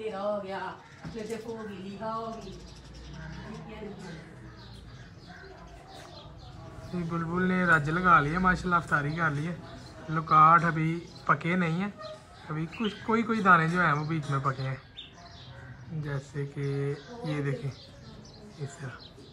घेरा हो गया, सिर्फ होगी लिखा होगी। बुलबुल ने रज लगा लिया माशाल्लाह, अफ्तारी कर ली है। लुकाट अभी पके नहीं है, अभी कुछ कोई दाने जो हैं वो बीच में पके हैं, जैसे कि ये देखें इस तरह।